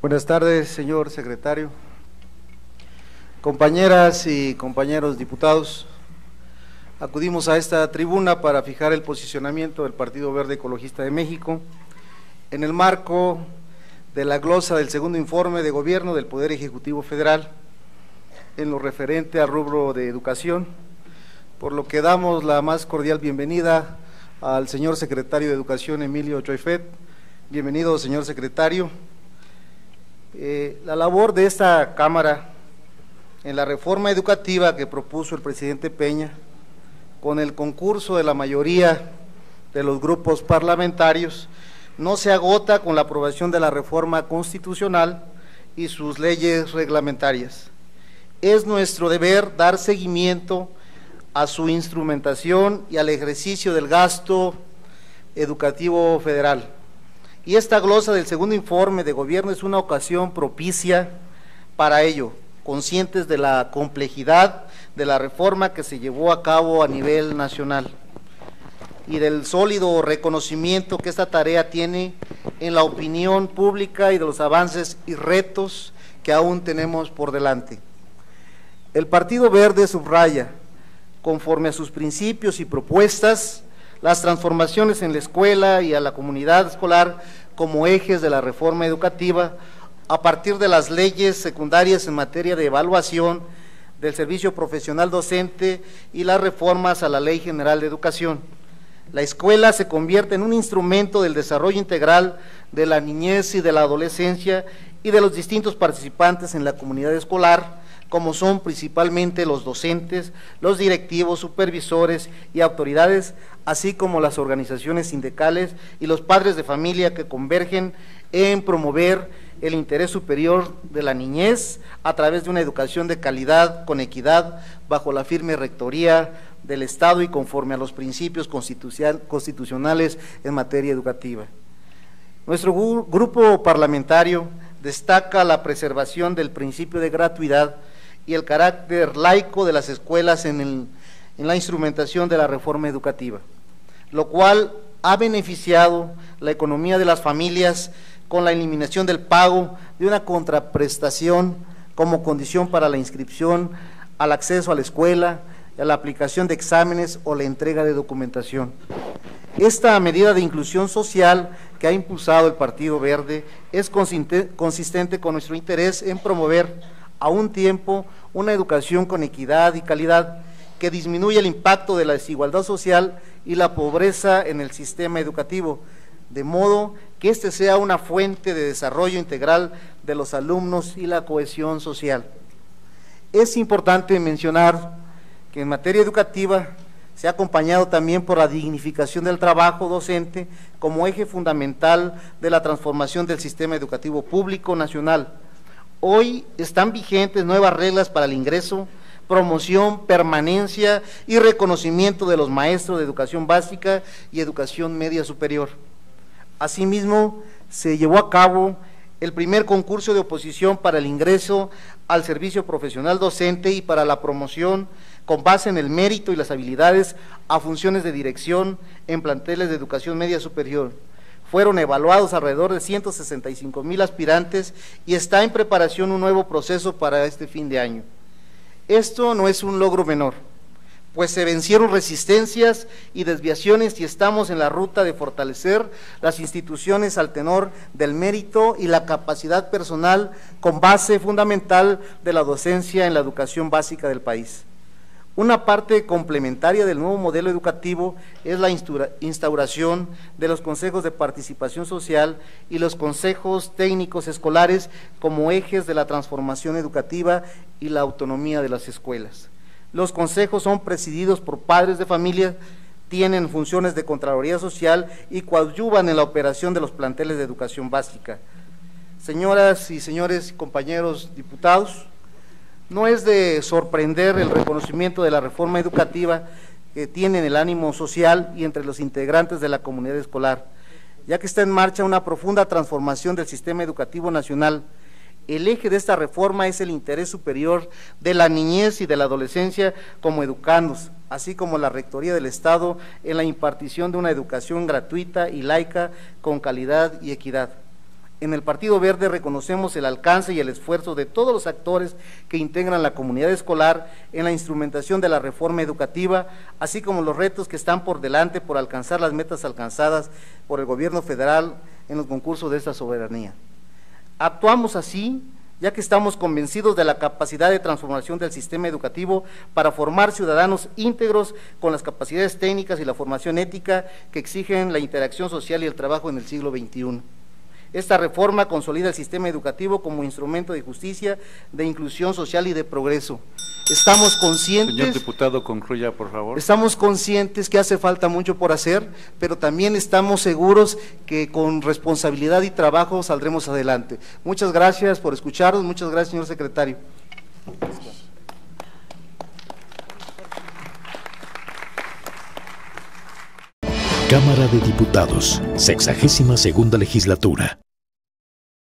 Buenas tardes, señor secretario, compañeras y compañeros diputados. Acudimos a esta tribuna para fijar el posicionamiento del Partido Verde Ecologista de México en el marco de la glosa del segundo informe de gobierno del Poder Ejecutivo Federal en lo referente al rubro de educación, por lo que damos la más cordial bienvenida al señor secretario de Educación, Emilio Choifet. Bienvenido, señor secretario. La labor de esta Cámara en la reforma educativa que propuso el presidente Peña, con el concurso de la mayoría de los grupos parlamentarios, no se agota con la aprobación de la reforma constitucional y sus leyes reglamentarias. Es nuestro deber dar seguimiento a su instrumentación y al ejercicio del gasto educativo federal. Y esta glosa del segundo informe de gobierno es una ocasión propicia para ello, conscientes de la complejidad de la reforma que se llevó a cabo a nivel nacional y del sólido reconocimiento que esta tarea tiene en la opinión pública y de los avances y retos que aún tenemos por delante. El Partido Verde subraya, conforme a sus principios y propuestas, las transformaciones en la escuela y a la comunidad escolar como ejes de la reforma educativa a partir de las leyes secundarias en materia de evaluación del servicio profesional docente y las reformas a la Ley General de Educación. La escuela se convierte en un instrumento del desarrollo integral de la niñez y de la adolescencia y de los distintos participantes en la comunidad escolar, como son principalmente los docentes, los directivos, supervisores y autoridades, así como las organizaciones sindicales y los padres de familia que convergen en promover el interés superior de la niñez a través de una educación de calidad, con equidad, bajo la firme rectoría del Estado y conforme a los principios constitucionales en materia educativa. Nuestro grupo parlamentario destaca la preservación del principio de gratuidad y el carácter laico de las escuelas en la instrumentación de la reforma educativa, lo cual ha beneficiado la economía de las familias con la eliminación del pago de una contraprestación como condición para la inscripción, al acceso a la escuela, a la aplicación de exámenes o la entrega de documentación. Esta medida de inclusión social que ha impulsado el Partido Verde es consistente con nuestro interés en promover a un tiempo una educación con equidad y calidad que disminuya el impacto de la desigualdad social y la pobreza en el sistema educativo, de modo que éste sea una fuente de desarrollo integral de los alumnos y la cohesión social. Es importante mencionar que en materia educativa se ha acompañado también por la dignificación del trabajo docente como eje fundamental de la transformación del sistema educativo público nacional. Hoy están vigentes nuevas reglas para el ingreso, promoción, permanencia y reconocimiento de los maestros de educación básica y educación media superior. Asimismo, se llevó a cabo el primer concurso de oposición para el ingreso al servicio profesional docente y para la promoción con base en el mérito y las habilidades a funciones de dirección en planteles de educación media superior. Fueron evaluados alrededor de 165,000 aspirantes y está en preparación un nuevo proceso para este fin de año. Esto no es un logro menor, pues se vencieron resistencias y desviaciones y estamos en la ruta de fortalecer las instituciones al tenor del mérito y la capacidad personal con base fundamental de la docencia en la educación básica del país. Una parte complementaria del nuevo modelo educativo es la instauración de los consejos de participación social y los consejos técnicos escolares como ejes de la transformación educativa y la autonomía de las escuelas. Los consejos son presididos por padres de familia, tienen funciones de Contraloría Social y coadyuvan en la operación de los planteles de educación básica. Señoras y señores compañeros diputados, no es de sorprender el reconocimiento de la reforma educativa que tiene en el ánimo social y entre los integrantes de la comunidad escolar, ya que está en marcha una profunda transformación del sistema educativo nacional. El eje de esta reforma es el interés superior de la niñez y de la adolescencia como educandos, así como la Rectoría del Estado en la impartición de una educación gratuita y laica con calidad y equidad. En el Partido Verde reconocemos el alcance y el esfuerzo de todos los actores que integran la comunidad escolar en la instrumentación de la reforma educativa, así como los retos que están por delante por alcanzar las metas alcanzadas por el gobierno federal en los concursos de esta soberanía. Actuamos así ya que estamos convencidos de la capacidad de transformación del sistema educativo para formar ciudadanos íntegros con las capacidades técnicas y la formación ética que exigen la interacción social y el trabajo en el siglo XXI. Esta reforma consolida el sistema educativo como instrumento de justicia, de inclusión social y de progreso. Estamos conscientes… Señor diputado, concluya, por favor. Estamos conscientes que hace falta mucho por hacer, pero también estamos seguros que con responsabilidad y trabajo saldremos adelante. Muchas gracias por escucharnos, muchas gracias, señor secretario. Cámara de Diputados, 62ª legislatura.